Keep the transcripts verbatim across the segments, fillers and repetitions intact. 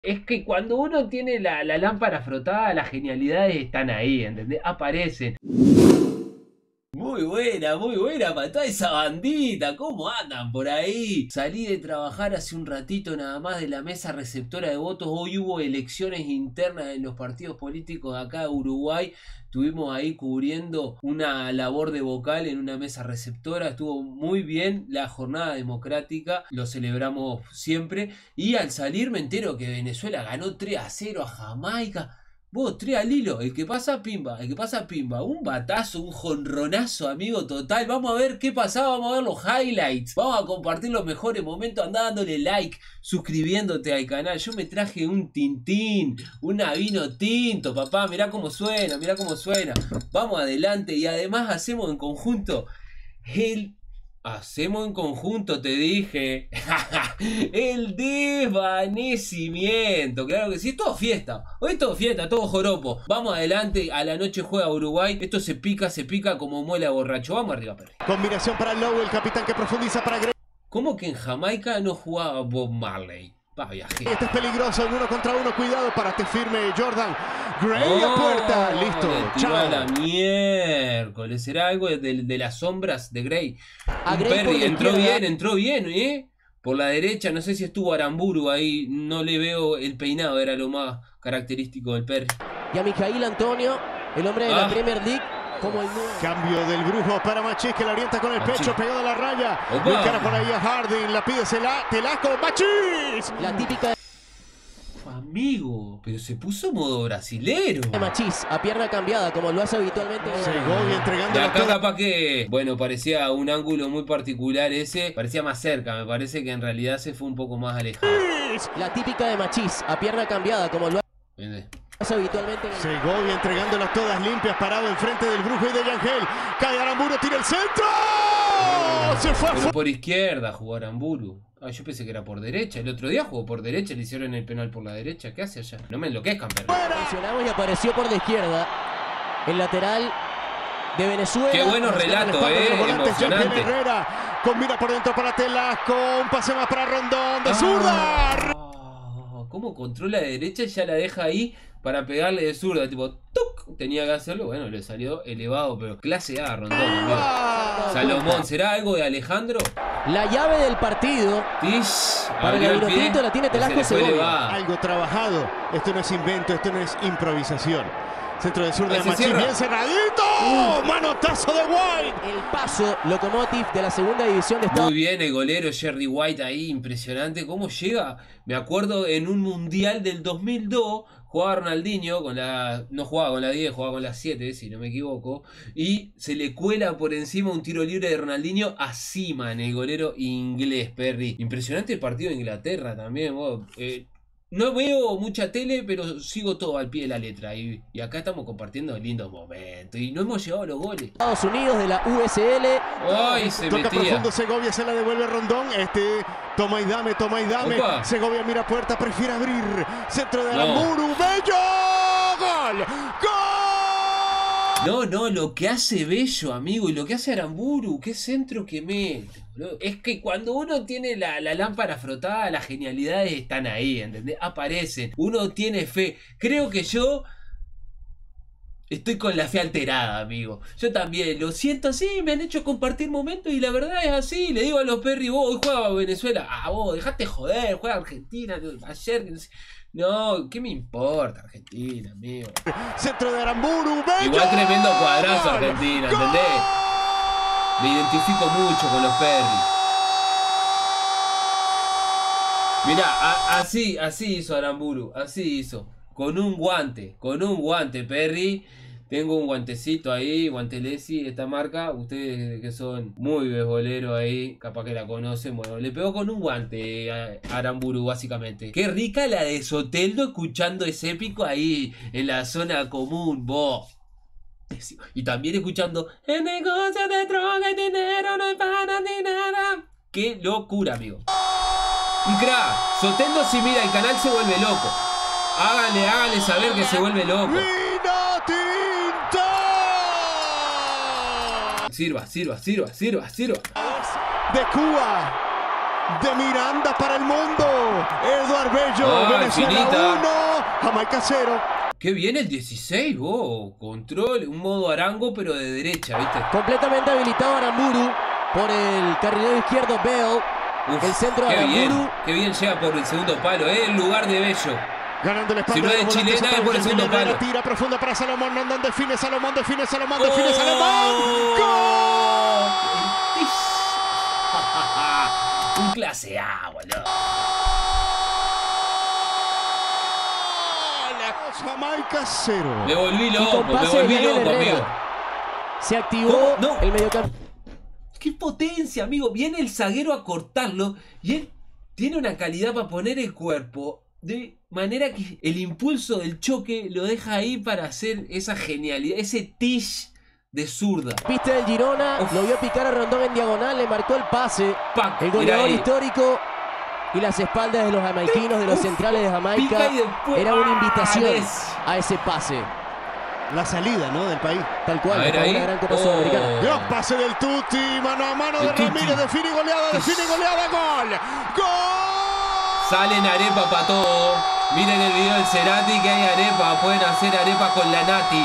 Es que cuando uno tiene la, la lámpara frotada, las genialidades están ahí, ¿entendés? Aparecen. Muy buena, muy buena para toda esa bandita. ¿Cómo andan por ahí? Salí de trabajar hace un ratito nada más de la mesa receptora de votos. Hoy hubo elecciones internas en los partidos políticos de acá de Uruguay. Estuvimos ahí cubriendo una labor de vocal en una mesa receptora. Estuvo muy bien la jornada democrática. Lo celebramos siempre. Y al salir me entero que Venezuela ganó tres a cero a Jamaica. Vos, tres al hilo, el que pasa pimba, el que pasa pimba, un batazo, un jonronazo, amigo, total. Vamos a ver qué pasaba, vamos a ver los highlights, vamos a compartir los mejores momentos. Andá dándole like, suscribiéndote al canal. Yo me traje un tintín, una vino tinto, papá, mirá cómo suena, mirá cómo suena. Vamos adelante y además hacemos en conjunto el... Hacemos en conjunto, te dije. El desvanecimiento. Claro que sí, todo fiesta. Hoy todo fiesta, todo joropo. Vamos adelante, a la noche juega Uruguay. Esto se pica, se pica como muela borracho. Vamos arriba, Perry. Combinación para Lowe, el capitán que profundiza para Gray. ¿Cómo que en Jamaica no jugaba Bob Marley? Va, viaje. Este es peligroso, el uno contra uno. Cuidado para este firme Jordan. Gray oh, a puerta, listo. Chao. A la miércoles. ¿Será algo de, de, de las sombras de Gray? A Gray Perry entró bien, entró bien, ¿eh? Por la derecha, no sé si estuvo Aramburu ahí. No le veo el peinado, era lo más característico del Perry. Y a Mijail Antonio, el hombre de ah. la Premier League. Como el cambio del brujo para Machís, que la orienta con el Machís. Pecho pegado a la raya. Muy cara por ahí a Harding, la pide Telasco, Machís. La típica amigo, pero se puso modo brasilero. Machís, a pierna cambiada, como lo hace habitualmente. Segovia entregando de acá capaz que, bueno, parecía un ángulo muy particular ese. Parecía más cerca, me parece que en realidad se fue un poco más alejado. La típica de Machís, a pierna cambiada, como lo hace habitualmente. Segovia entregándolas todas limpias, parado enfrente del brujo y de Yangel. Cae Aramburu, tira el centro. Se fue Pero por izquierda jugó Aramburu. Ah, yo pensé que era por derecha. El otro día jugó por derecha, le hicieron el penal por la derecha. ¿Qué hace allá? No me enloquezcan, perro. Mencionamos y apareció por la izquierda el lateral de Venezuela. Qué buenos relatos, eh. Emocionante. Herrera, combina por dentro para Telasco. Un pase más para Rondón de zurda. Ah, ¿cómo controla de derecha y ya la deja ahí para pegarle de zurda? Tipo, ¡tuc! Tenía que hacerlo. Bueno, le salió elevado, pero clase A, Rondón, amigo. Salomón, ¿será algo de Alejandro? La llave del partido. Tish, para el minutito la tiene Telasco Segovia. Algo trabajado. Esto no es invento, esto no es improvisación. Centro de zurda de Machís, bien cerradito. Uh. Manotazo de White. El paso Lokomotiv de la segunda división de Estados Muy bien el golero Jerry White ahí, impresionante. ¿Cómo llega? Me acuerdo en un mundial del dos mil dos. Jugaba Ronaldinho con la... No jugaba con la diez, jugaba con la siete, si no me equivoco. Y se le cuela por encima un tiro libre de Ronaldinho a Seaman, el golero inglés, Perry. Impresionante el partido de Inglaterra también. Vos, eh, no veo mucha tele, pero sigo todo al pie de la letra. Y, y acá estamos compartiendo lindos momentos. Y no hemos llegado a los goles. Estados Unidos de la U S L. ¡Ay, se Toca metía! Profundo Segovia, se la devuelve Rondón. Este... Toma y dame, toma y dame. Opa. Segovia mira puerta, prefiere abrir. Centro de Aramburu, no. Bello. ¡Gol! ¡Gol! No, no, lo que hace Bello, amigo, y lo que hace Aramburu, qué centro que mete. Es que cuando uno tiene la, la lámpara frotada, las genialidades están ahí, ¿entendés? Aparecen. Uno tiene fe. Creo que yo... Estoy con la fe alterada, amigo. Yo también, lo siento así, me han hecho compartir momentos y la verdad es así. Le digo a los Perry, vos hoy juega Venezuela. Ah, vos, dejate joder, juega Argentina. Ayer, no, ¿qué me importa Argentina, amigo? Centro de Aramburu, bello. Igual tremendo cuadrazo Argentina, ¿entendés? Me identifico mucho con los Perry. Mirá, a, así, así hizo Aramburu, así hizo. Con un guante, con un guante, Perry. Tengo un guantecito ahí, Guantelesi, esta marca. Ustedes que son muy beisboleros ahí, capaz que la conocen. Bueno, le pegó con un guante a Aramburu, básicamente. Qué rica la de Soteldo escuchando ese épico ahí en la zona común, vos. Y también escuchando el negocio de droga y dinero no es para ni nada. Qué locura, amigo. Un crack. Soteldo, si mira el canal, se vuelve loco. Háganle, háganle saber que se vuelve loco. Sirva, sirva, sirva, sirva, sirva. De Cuba. de Miranda para el mundo. Eduard Bello, ah, Venezuela uno, Jamaica cero. Qué bien el dieciséis, vos. Control, un modo Arango, pero de derecha, ¿viste? Completamente habilitado Aramburu por el carrilero izquierdo Bell. Uf, el centro de qué Aramburu. bien, qué bien llega por el segundo palo, ¿eh? En lugar de Bello. Ganando el espacio. Si no es chilena, es por el segundo palo. Tira profunda para Salomón. Rondón define Salomón, define Salomón, ¡Oh! define Salomón. ¡Gol! Un clase A, boludo. Jamaica cero. Me volví loco, me volví loco, amigo. Se activó no. el mediocampo. ¡Qué potencia, amigo! Viene el zaguero a cortarlo y él tiene una calidad para poner el cuerpo de manera que el impulso del choque lo deja ahí para hacer esa genialidad, ese tish de zurda. Piste del Girona, Uf. lo vio picar a Rondón en diagonal, le marcó el pase. Pac, el goleador histórico y las espaldas de los jamaiquinos, de los Uf, centrales de Jamaica. Después, era una invitación ¡ah! a ese pase. La salida, ¿no? Del país. Tal cual, A ver, ahí. una gran Copa Oh. Sudamericana. Dios, pase del Tutti, mano a mano El de Tutti. Ramírez, define goleada, define goleada, gol. ¡Gol! Salen arepa para todo. Miren el video del Cerati que hay arepa. Pueden hacer arepa con la Nati.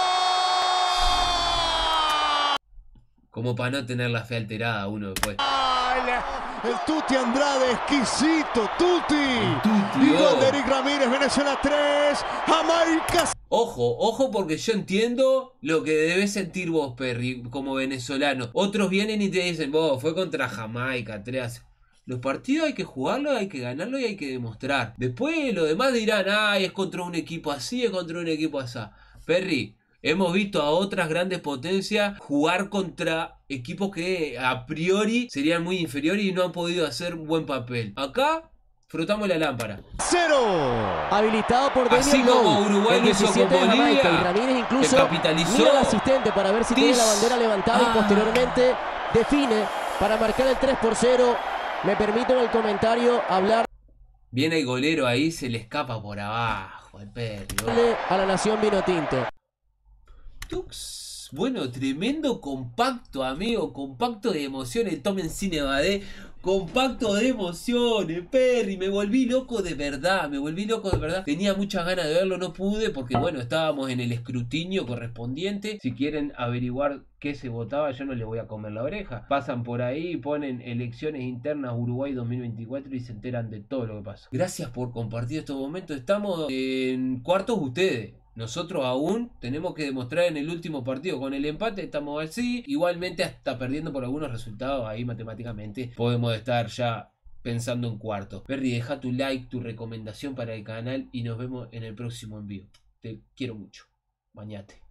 Como para no tener la fe alterada uno después. El Tutti Andrade, exquisito, Tutti. Tutti, Y gol oh. de Eric Ramírez, Venezuela tres, Jamaica. Ojo, ojo porque yo entiendo lo que debes sentir vos, Perry, como venezolano. Otros vienen y te dicen, vos, fue contra Jamaica, tres. Los partidos hay que jugarlos, hay que ganarlos y hay que demostrar. Después los demás dirán, ay, es contra un equipo así, es contra un equipo así. Perry, hemos visto a otras grandes potencias jugar contra equipos que a priori serían muy inferiores y no han podido hacer un buen papel. Acá frotamos la lámpara. Cero. Habilitado por Daniel Así como Lowe, Uruguay el lo hizo diecisiete con de Jamaica, Bolivia, y Ramírez incluso que capitalizó. mira al asistente para ver si tiene Tis. la bandera levantada Ah. y posteriormente define para marcar el tres por cero. Me permito en el comentario hablar Viene el golero ahí, se le escapa por abajo al Perry. a la nación vinotinto. Tux. Bueno, tremendo compacto, amigo. Compacto de emociones. Tomen Cine Badé. Compacto de emociones, Perry. Me volví loco de verdad. Me volví loco de verdad. Tenía muchas ganas de verlo, no pude. Porque bueno, estábamos en el escrutinio correspondiente. Si quieren averiguar qué se votaba, yo no les voy a comer la oreja. Pasan por ahí, ponen elecciones internas Uruguay dos mil veinticuatro y se enteran de todo lo que pasó. Gracias por compartir estos momentos. Estamos en cuartos ustedes. Nosotros aún tenemos que demostrar en el último partido. Con el empate estamos así. Igualmente hasta perdiendo por algunos resultados. Ahí matemáticamente podemos estar ya pensando en cuarto. Perry, deja tu like, tu recomendación para el canal. Y nos vemos en el próximo envío. Te quiero mucho. Bañate.